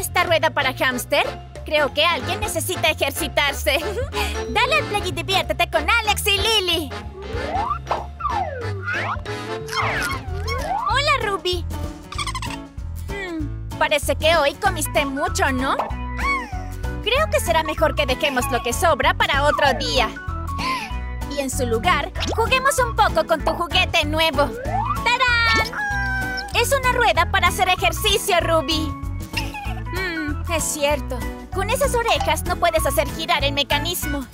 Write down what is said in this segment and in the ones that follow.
¿Esta rueda para hámster? Creo que alguien necesita ejercitarse. Dale al play y diviértete con Alex y Lily. Hola, Ruby. Parece que hoy comiste mucho, ¿no? Creo que será mejor que dejemos lo que sobra para otro día. Y en su lugar, juguemos un poco con tu juguete nuevo. ¡Tarán! Es una rueda para hacer ejercicio, Ruby. Es cierto. Con esas orejas no puedes hacer girar el mecanismo.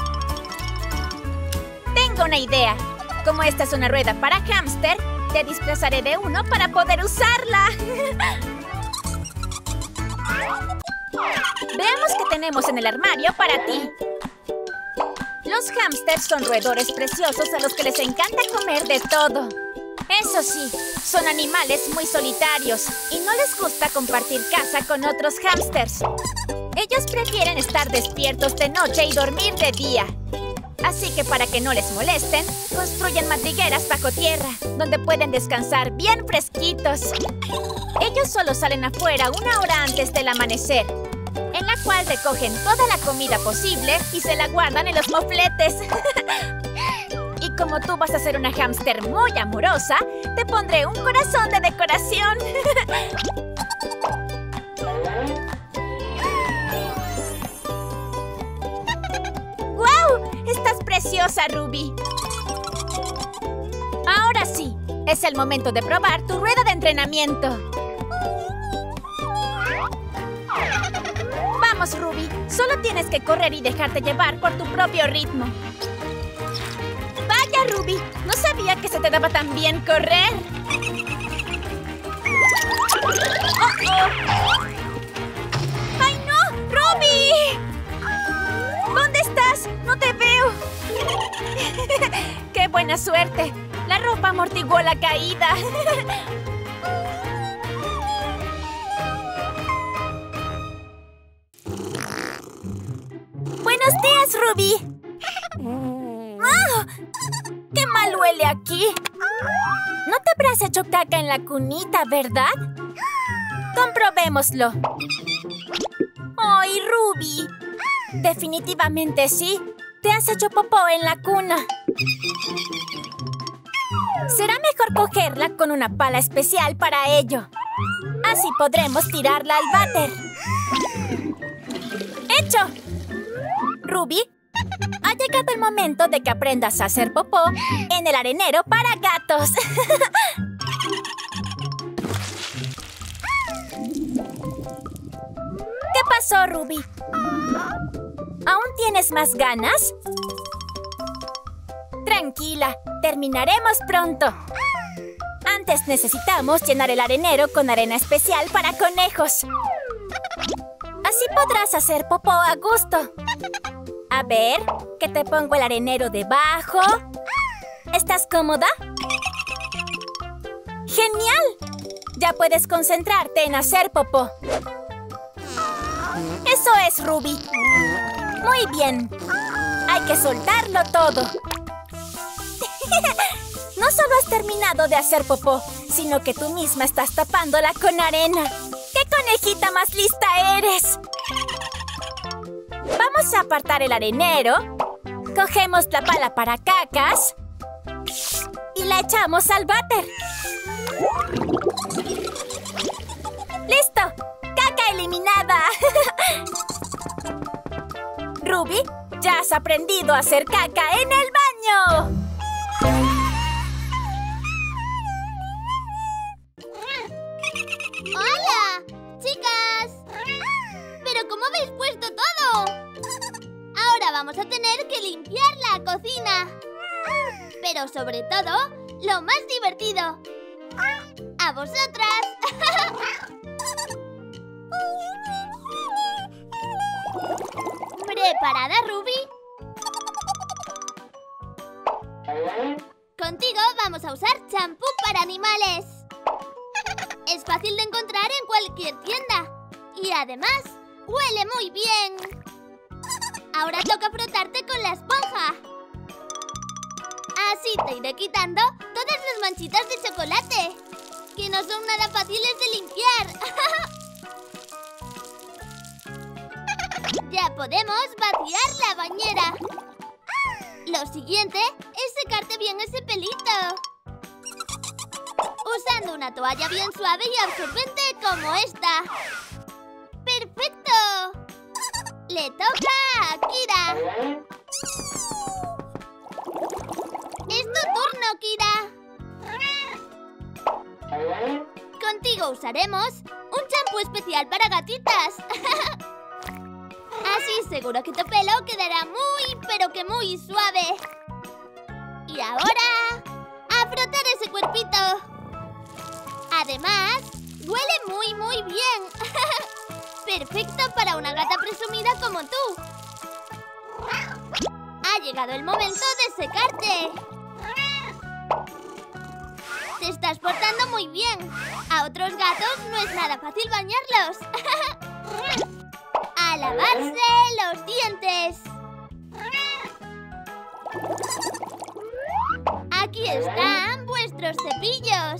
Tengo una idea. Como esta es una rueda para hámster, te disfrazaré de uno para poder usarla. Veamos qué tenemos en el armario para ti. Los hámsters son roedores preciosos a los que les encanta comer de todo. Eso sí, son animales muy solitarios y no les gusta compartir casa con otros hámsters. Ellos prefieren estar despiertos de noche y dormir de día. Así que para que no les molesten, construyen madrigueras bajo tierra, donde pueden descansar bien fresquitos. Ellos solo salen afuera 1 hora antes del amanecer, en la cual recogen toda la comida posible y se la guardan en los mofletes. Y como tú vas a ser una hámster muy amorosa, te pondré un corazón de decoración. ¡Guau! ¡Estás preciosa, Ruby! Ahora sí, es el momento de probar tu rueda de entrenamiento. Vamos, Ruby. Solo tienes que correr y dejarte llevar por tu propio ritmo. ¡Vaya, Ruby! No sabía que se te daba tan bien correr. ¡Oh! ¡Ay, no! ¡Ruby! ¿Dónde estás? ¡No te veo! ¡Qué buena suerte! La ropa amortiguó la caída. ¡Buenos días, Ruby! ¡Ah! ¡Qué mal huele aquí! No te habrás hecho caca en la cunita, ¿verdad? Comprobémoslo. ¡Ay, Ruby! Definitivamente sí. Te has hecho popó en la cuna. Será mejor cogerla con una pala especial para ello. Así podremos tirarla al váter. ¡Hecho! Ruby, ha llegado el momento de que aprendas a hacer popó en el arenero para gatos. ¿Qué pasó, Ruby? ¿Aún tienes más ganas? Tranquila, terminaremos pronto. Antes necesitamos llenar el arenero con arena especial para conejos. Así podrás hacer popó a gusto. A ver, que te pongo el arenero debajo. ¿Estás cómoda? ¡Genial! Ya puedes concentrarte en hacer popó. ¡Eso es, Ruby! Muy bien. Hay que soltarlo todo. No solo has terminado de hacer popó, sino que tú misma estás tapándola con arena. ¡Qué conejita más lista eres! Vamos a apartar el arenero. Cogemos la pala para cacas y la echamos al váter. ¡Listo! ¡Caca eliminada! Ruby, ya has aprendido a hacer caca en el baño. ¡Hola! ¡Chicas! ¿Pero cómo habéis puesto todo? Ahora vamos a tener que limpiar la cocina. Pero sobre todo, lo más divertido. ¡A vosotras! ¿Preparada, Ruby? Contigo vamos a usar champú para animales. Es fácil de encontrar en cualquier tienda. Y además, huele muy bien. Ahora toca frotarte con la esponja. Así te iré quitando todas las manchitas de chocolate, que no son nada fáciles de limpiar. Ya podemos vaciar la bañera. Lo siguiente es secarte bien ese pelito. Usando una toalla bien suave y absorbente como esta. ¡Perfecto! ¡Le toca a Kira! ¡Es tu turno, Kira! Contigo usaremos un champú especial para gatitas. Así seguro que tu pelo quedará muy, pero que muy suave. Y ahora, a frotar ese cuerpito. Además, huele muy, muy bien. Perfecto para una gata presumida como tú. Ha llegado el momento de secarte. Te estás portando muy bien. A otros gatos no es nada fácil bañarlos. ¡A lavarse los dientes! Aquí están vuestros cepillos.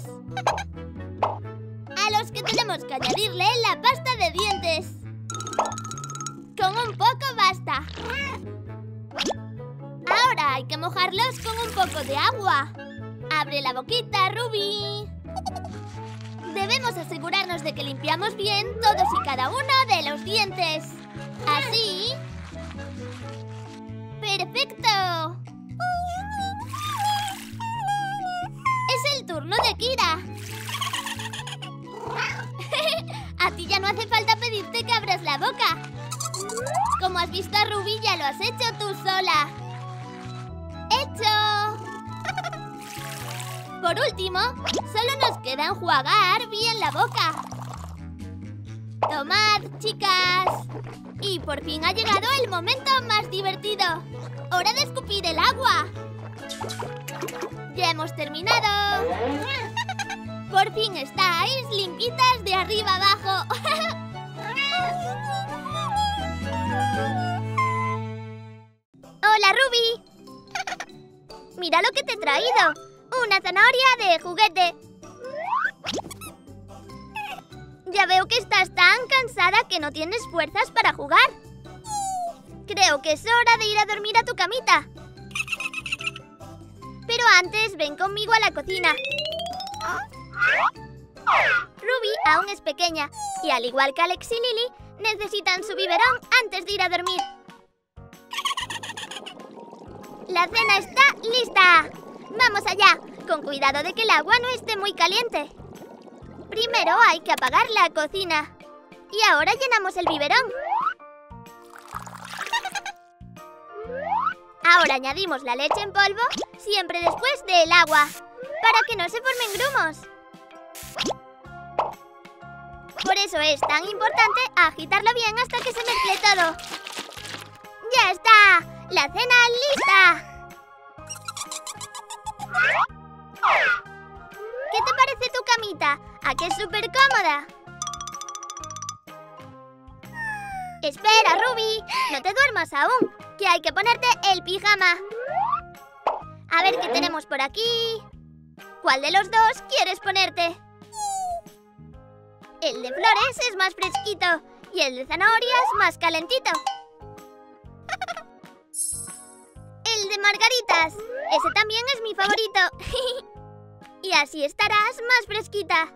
A los que tenemos que añadirle la pasta de dientes. Con un poco basta. Ahora hay que mojarlos con un poco de agua. Abre la boquita, Ruby. Debemos asegurarnos de que limpiamos bien todos y cada uno de los dientes. Así. ¡Perfecto! Es el turno de Kira. A ti ya no hace falta pedirte que abras la boca. Como has visto a Ruby, ya lo has hecho tú sola. ¡Hecho! Por último, solo nos queda enjuagar bien la boca. ¡Tomad, chicas! Y por fin ha llegado el momento más divertido. ¡Hora de escupir el agua! ¡Ya hemos terminado! Por fin estáis limpitas de arriba abajo. ¡Hola, Ruby! Mira lo que te he traído. Una zanahoria de juguete. Ya veo que estás tan cansada que no tienes fuerzas para jugar. Creo que es hora de ir a dormir a tu camita. Pero antes ven conmigo a la cocina. Ruby aún es pequeña y al igual que Alex y Lily, necesitan su biberón antes de ir a dormir. ¡La cena está lista! ¡Vamos allá! Con cuidado de que el agua no esté muy caliente. Primero hay que apagar la cocina. Y ahora llenamos el biberón. Ahora añadimos la leche en polvo, siempre después del agua, para que no se formen grumos. Por eso es tan importante agitarlo bien hasta que se mezcle todo. ¡Ya está! ¡La cena lista! ¿Qué te parece tu camita? ¿A que es súper cómoda? Espera, Ruby, no te duermas aún, que hay que ponerte el pijama. A ver qué tenemos por aquí. ¿Cuál de los dos quieres ponerte? El de flores es más fresquito y el de zanahorias más calentito. El de margaritas, ese también es mi favorito. Y así estarás más fresquita.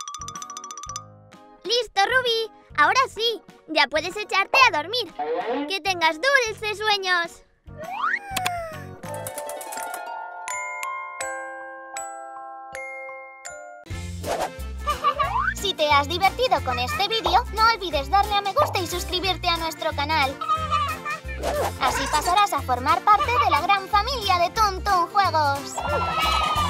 ¡Listo, Ruby! Ahora sí, ya puedes echarte a dormir. ¡Que tengas dulces sueños! Si te has divertido con este vídeo, no olvides darle a me gusta y suscribirte a nuestro canal. Así pasarás a formar parte de la gran familia de Toon Toon Juegos.